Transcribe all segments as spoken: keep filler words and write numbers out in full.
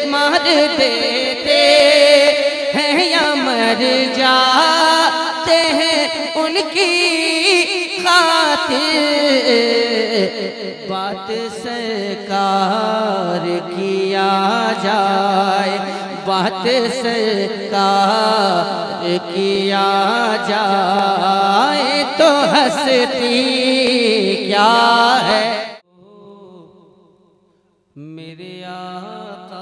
मार देते हैं या मर जाते हैं उनकी खातिर। बात सरकार किया जाए, बात सरकार किया जाए तो हंसती क्या है। मेरे आका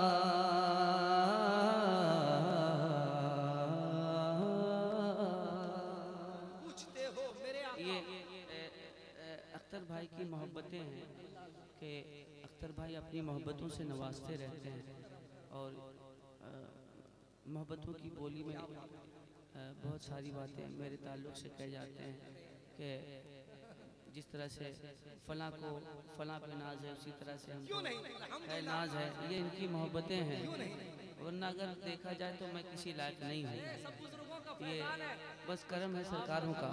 पूछते हो मेरे आका। ये अख्तर भाई की मोहब्बतें हैं कि अख्तर भाई अपनी मोहब्बतों से नवाजते रहते हैं और मोहब्बतों की बोली में बहुत सारी बातें मेरे ताल्लुक़ से कह जाते हैं कि जिस तरह से फलां को फलां पे नाज है उसी तरह से हमको है नाज है। ये इनकी मोहब्बतें हैं, वरना अगर देखा जाए तो मैं किसी लायक नहीं हूँ। ये बस करम है सरकारों का।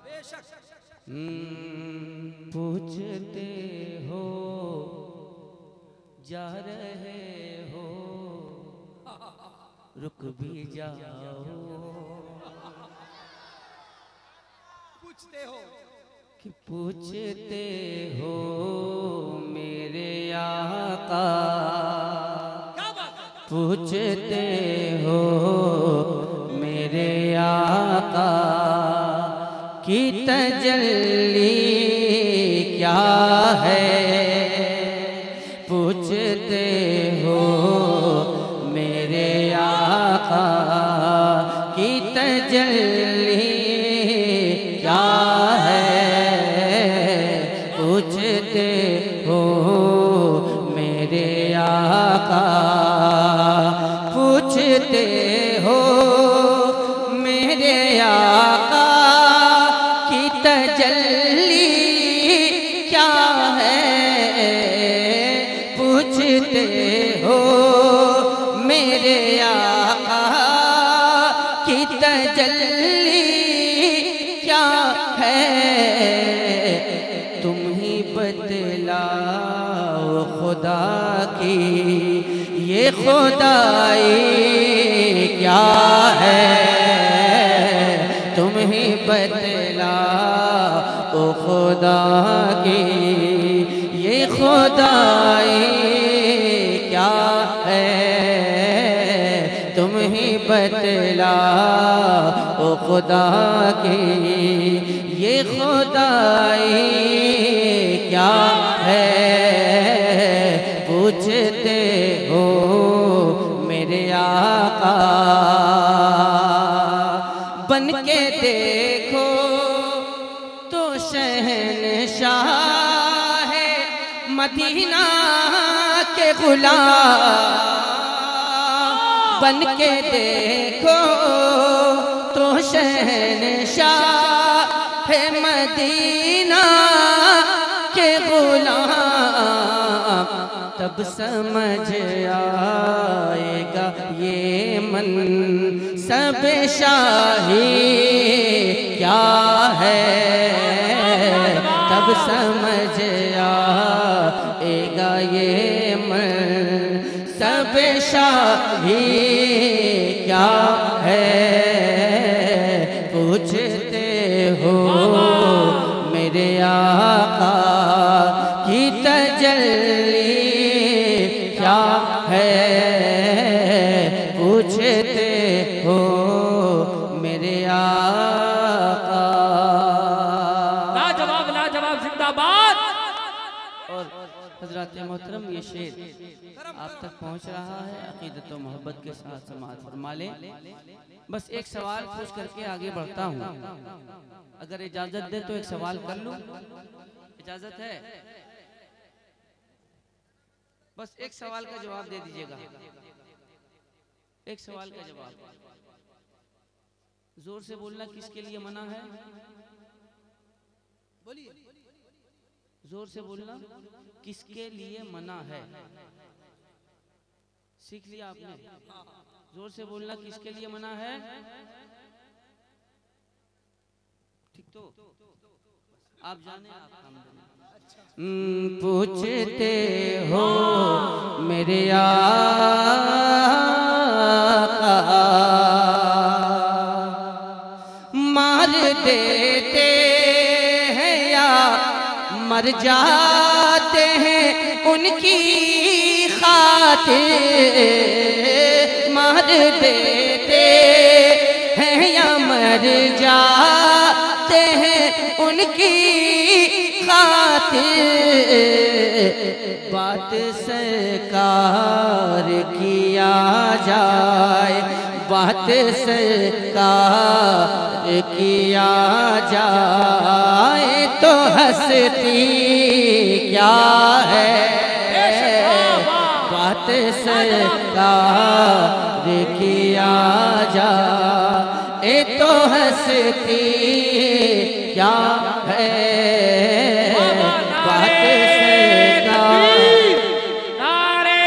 पूछते हो जा रहे हो रुक भी जाओ, पूछते हो कि पूछते हो मेरे आका, पूछते हो मेरे आका की तजल्ली क्या है। पूछते हो मेरे आका की तजल्ली क्या है। पूछते हो मेरे आका, पूछते हो मेरे आका की तजल्ली क्या है। पूछते हो मेरे आका की तजल्ली क्या है। तुम ही बतलाओ खुदा की ये खुदाई क्या है। तुम ही बतलाओ खुदा की ये खुदाई क्या है। तुम ही बतलाओ खुदा की ये खुदाई क्या है। पूछते हो मेरे आका, बन के देखो तो शहंशाह है मदीना के गुलाम। बन के देखो तो शहंशाह है मदीना के गुलाम। तब समझ आएगा ये मन सब शाही क्या है। तब समझ आएगा ये मन सब शाही क्या है। पूछते हो मेरे आका की तजल्ली क्या है। पूछते हो मेरे आका। लाजवाब लाजवाब जिंदाबाद। और हजरत मोहतरम ये शेर आप तक पहुंच रहा है, अकीदत और मोहब्बत के साथ समाअत फरमा लें। बस एक सवाल पूछ करके आगे बढ़ता हूँ, अगर इजाजत दे तो एक सवाल कर लूं, इजाजत है? बस एक सवाल का जवाब दे दीजिएगा, एक सवाल का जवाब। जोर से बोलना, किसके लिए मना है? बोलिए। जोर से बोलना, किसके लिए मना है? सीख लिया आपने? जोर से बोलना, किसके लिए मना है? ठीक, तो आप जाने, आप काम जाने। पूछते हो मेरे आका, मार देते हैं या मर जाते हैं उनकी खातिर, मार देते हैं या मर जाते हैं उनकी खातिर, बात सरकार किया जाए, बात सरकार किया जाए तो हंसती क्या है, बात सरकार किया जाए तो हंसती क्या है, बात सरकार। नारे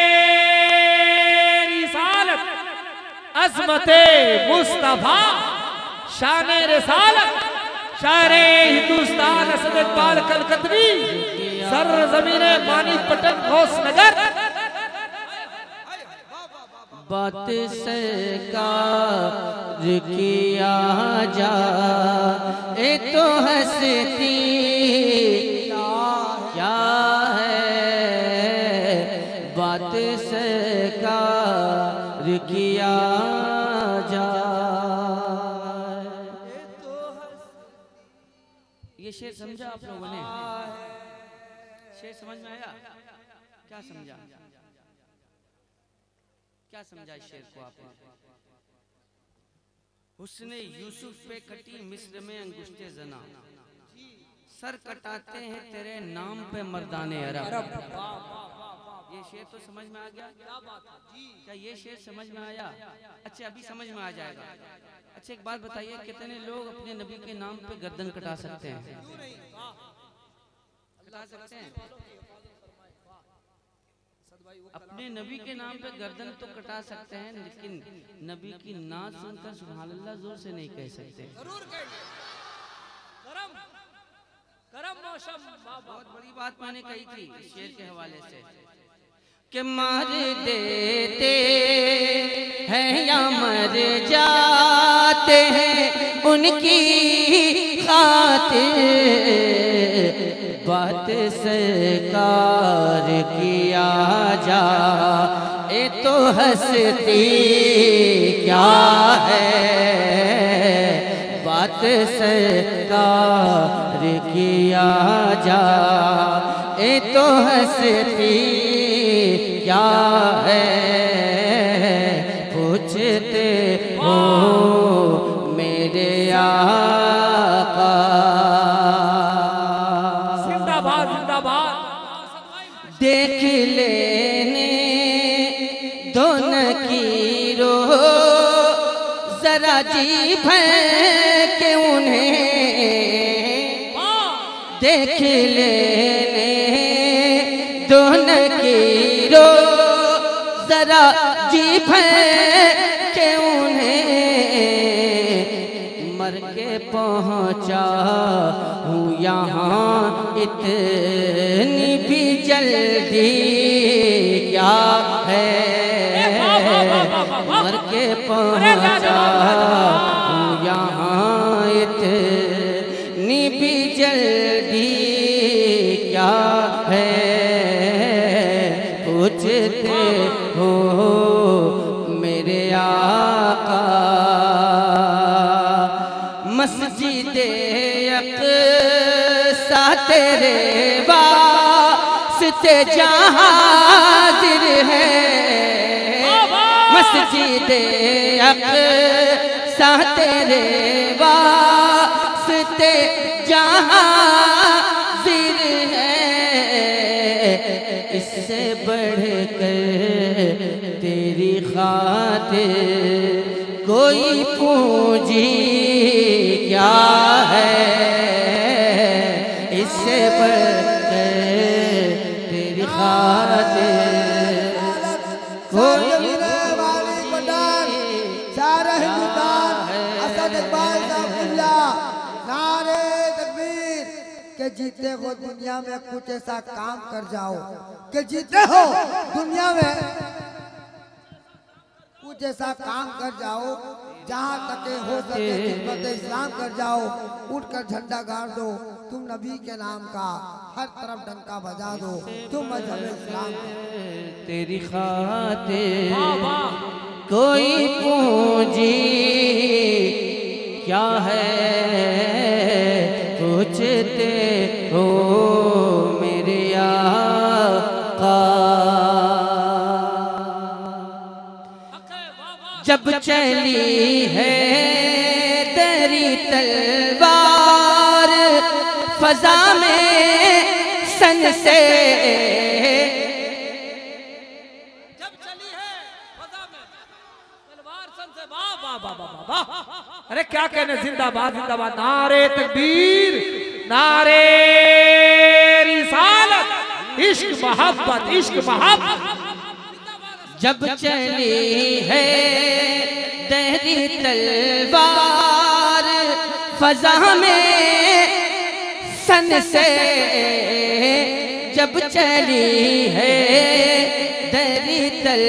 रिसालत अज़मते मुस्तफा शाने रिसालत शारे हिंदुस्तान असद इक़बाल कलकतवी सर ज़मीने पानी पटन घोष नगर। बात सरकार किया जाए तो हंसती क्या है, बात सरकार किया जाए। ये शेर समझा आप लोगों ने? शेर समझ में आया? क्या समझा? क्या समझा इस शेर को आपने? हुस्ने यूसुफ पे कटी मिस्र में अंगुश्ते जना, सर कटाते हैं तेरे नाम पे मर्दाने अरब। ये शेर तो समझ में आ गया? क्या ये शेर समझ में आया? अच्छा अभी समझ में आ जाएगा। अच्छा एक बात बताइए, कितने लोग अपने नबी के नाम पे गर्दन कटा सकते हैं? कटा सकते हैं? अपने नबी के नाम पे गर्दन तो कटा सकते हैं, लेकिन नबी की नात सुनकर सुभान अल्लाह जोर से नहीं कह सकते। जरूर कहिए। करम करम मौसम बहुत बड़ी बात मैंने कही थी शेर के हवाले से कि मार देते हैं या मर जाते हैं उनकी खातिर, बात सरकार किया जाए तो हंसती क्या है, बात सरकार किया जाए तो हंसती क्या है, पूछते हो मेरे आका। जिंदाबाद जिंदाबाद। देख लेने दो नकीरो जरा जी भर के उन्हें, देख लेने दो नकीरो जरा जी भर के उन्हें, मर के पहुँचा हूँ यहाँ इतनी भी जल्दी क्या है, मर के पहुँचा हूँ यहाँ इतनी भी जल्दी क्या है, पूछते हो मेरे आका। मस्जिदे अक़सा तेरे वास्ते जहाँ हाज़िर है, मस्जिदे अक़सा तेरे वास्ते जहाँ हाज़िर है, इससे बढ़कर तेरी खातिर कोई पूंजी क्या है, इससे बढ़कर तेरी खातिर कोई सारा हिंदुस्तान असद इक़बाल साहब नारे तकबीर के जीते हो दुनिया में कुछ ऐसा काम कर जाओ, कि जीते हो दुनिया में कुछ ऐसा काम कर जाओ, जहाँ तक हो सके खिदमत इस्लाम कर जाओ। उठकर झंडा गाड़ दो, तुम नबी के नाम का हर तरफ डंका बजा दो, तुम मजहब इस्लाम। तेरी खातिर कोई पूंजी क्या है पूछते हो मेरे आका। जब चली है तेरी तलवार फजा में सन से, जब चली है फजा में तलवार सन से, वाह वाह वाह वाह वाह। अरे क्या कहने, जिंदाबाद जिंदाबाद, नारे तकबीर, नारे रिसालत, इश्क मोहब्बत, इश्क मोहब्बत। जब चली है तेरी तलवार फजा में सन से, जब चली है तेरी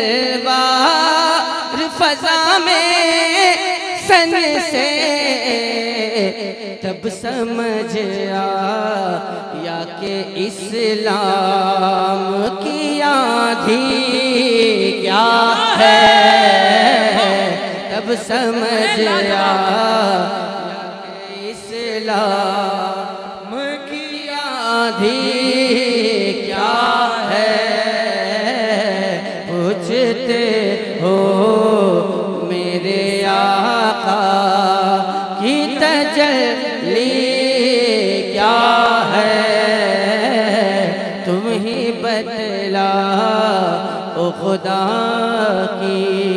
तलवार फजा में सन से, तब समझ आया कि इस्लाम की आंधी क्या है। तब समझ आया कि इस्लाम की आंधी क्या है। पूछते हो मेरे आका की तजल्ली क्या है, तुम ही बतला ओ खुदा की।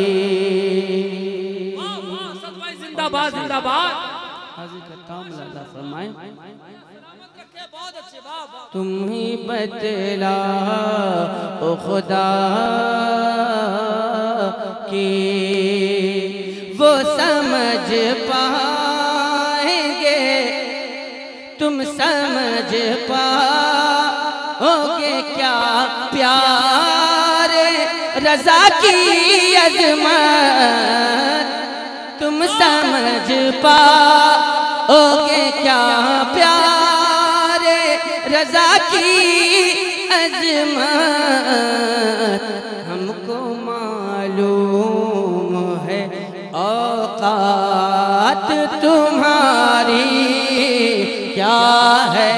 जिंदाबाद जिंदाबाद, हाजिर करता हूं, अल्लाह फरमाए बहुत अच्छे, वाह वाह। तुम ही बतला ओ खुदा की, वो समझ पाएंगे तुम समझ पाओगे क्या प्यारे रज़ा की अज़मत। तुम समझ पाओगे क्या प्यारे रज़ा की अज़मत। हमको मालूम है औकात तुम्हारी क्या है,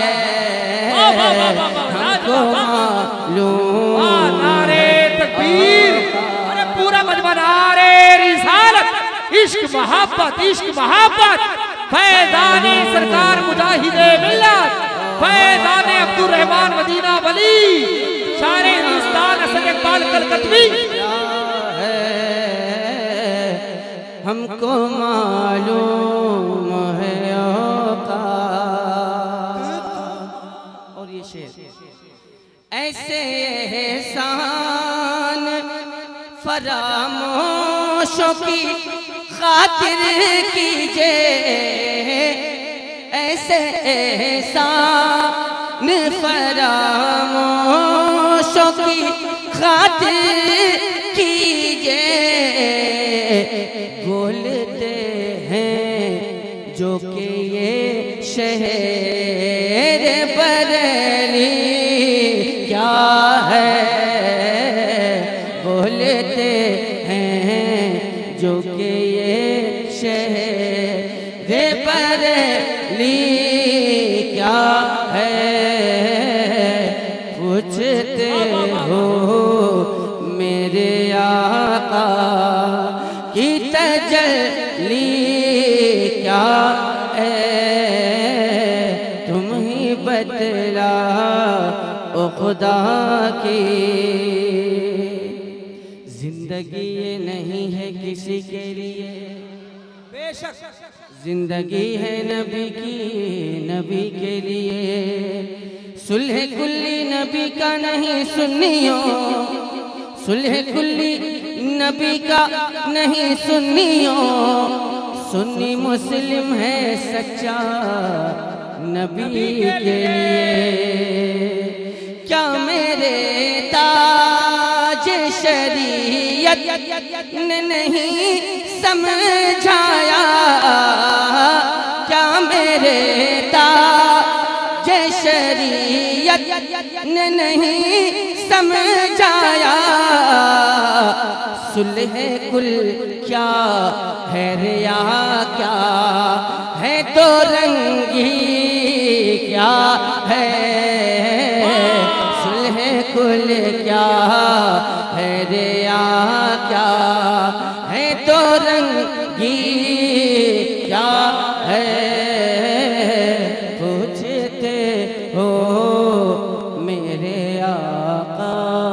हमको मालूम। नारे तकबीर, अरे पूरा मजमा, नारे रिसालत, इश्क मोहब्बत, इश्क मोहब्बत। फैज़ाने सरकार मुजाहिदे मिल्लत, फैज़ाने अब्दुल रहमान मदीना वली, शारे हिंदुस्तान असद इकबाल कलकतवी। हमको मालूम है औकात। और ये शेर, ऐसे एहसान फरामोशों की खातिर कीजिए, ऐसे एहसान फरामोशों की खातिर कीजिए। बोलते हैं जो कि ये शहर बरेली क्या है, बोलते हैं जो कि ये शहर बरेली क्या है। पूछते हो मेरे आका की तजल्ली क्या है, तुम ही बतला ओ खुदा की। जिंदगी ये नहीं है किसी के लिए, बेशक जिंदगी है नबी की, नबी के लिए। सुलह कुल्ली नबी का नहीं सुन्नियों, सुलह कुल्ली नबी का नहीं सुन्नियों। सुन्नी मुस्लिम है सच्चा नबी के लिए। क्या मेरे ताज शरीयत ने नहीं समझाया, क्या मेरे ताज शरीयत ने नहीं समझाया, सुलह कुल क्या है रिया क्या है तो रंगी क्या है, सुलह कुल क्या है रिया क्या है तो रंगी क्या है, पूछते हो मेरे आका।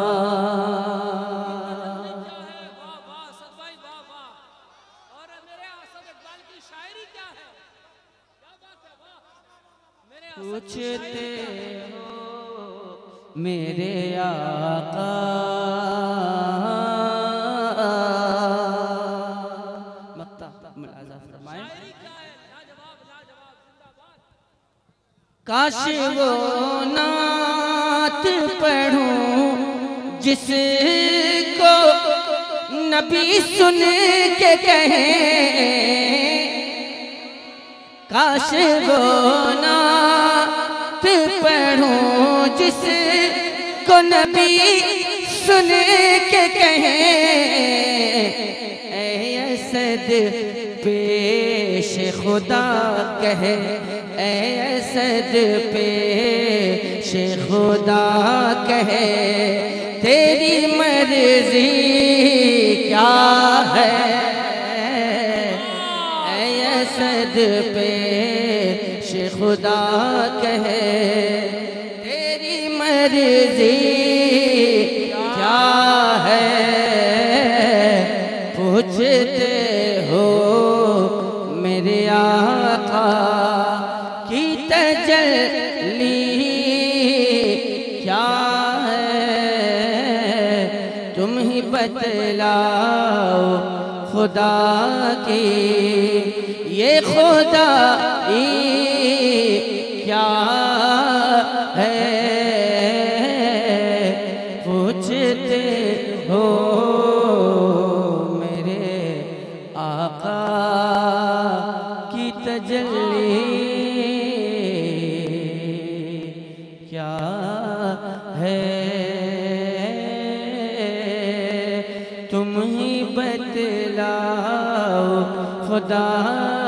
पूछते हो मेरे आका, मक्ता मुलाज़ा फरमाए। काश वो नात पढ़ूं जिसको नबी सुन के कहे, काश वो नात पढ़ूं जिसको नबी सुन के कहे, ऐ असद पेश खुदा कहे, ऐ असद पेश खुदा कहे, तेरी मर्जी क्या है, ऐ असद पेश खुदा कहे, तेरी मर्जी क्या है, पूछते हो मेरे आका की तजल्ली क्या है, तुम ही बतलाओ खुदा की ये खुदाई क्या है, पूछते हो मेरे आका की तजल्ली क्या है, तुम ही बतलाओ खुदा